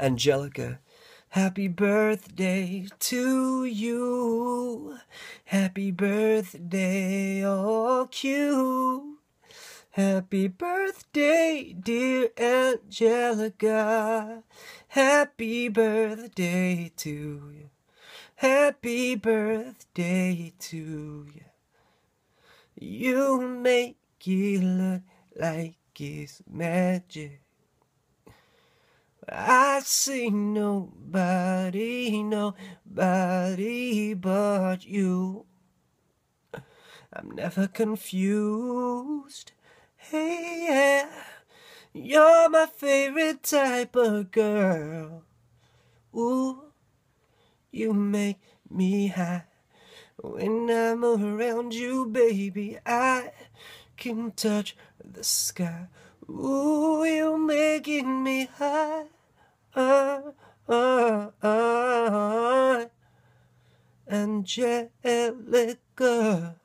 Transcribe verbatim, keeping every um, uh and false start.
Anjelica. Happy birthday to you. Happy birthday, all cute. Happy birthday, dear Anjelica. Happy birthday to you. Happy birthday to you. You make it look like it's magic. I see nobody, nobody but you. I'm never confused. Hey, yeah, you're my favorite type of girl. Ooh, you make me high. When I'm around you, baby, I can touch the sky. Ooh, you're making me high. Uh, uh, uh, Anjelica.